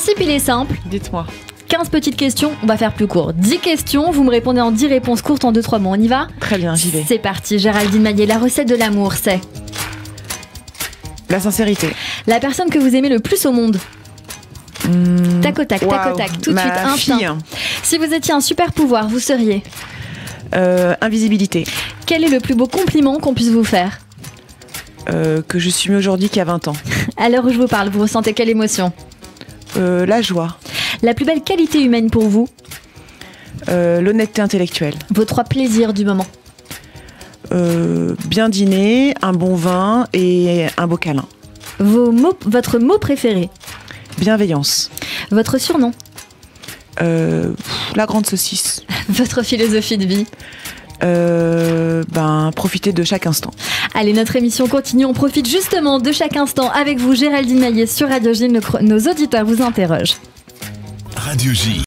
principe, il est simple. Dites-moi. 15 petites questions, on va faire plus court. 10 questions, vous me répondez en 10 réponses courtes en 2-3 mots. On y va ? Très bien, j'y vais. C'est parti, Géraldine Maillet. La recette de l'amour, c'est La sincérité. la personne que vous aimez le plus au monde. Tac au tac, tac au tac, tout de suite, Ma instinct. fille. Si vous étiez un super pouvoir, vous seriez. Invisibilité. Quel est le plus beau compliment qu'on puisse vous faire ? Que je suis mieux aujourd'hui qu'il y a 20 ans. À l'heure où je vous parle, vous ressentez quelle émotion ? La joie. La plus belle qualité humaine pour vous ? L'honnêteté intellectuelle. Vos 3 plaisirs du moment ? Bien dîner, un bon vin et un beau câlin. Votre mot préféré ? Bienveillance. Votre surnom ? La grande saucisse. Votre philosophie de vie ? Profiter de chaque instant. Allez, notre émission continue. On profite justement de chaque instant avec vous, Géraldine Maillet, sur Radio J. Nos auditeurs vous interrogent. Radio J.